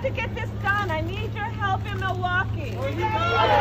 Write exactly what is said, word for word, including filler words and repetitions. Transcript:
have to get this done. I need your help in Milwaukee.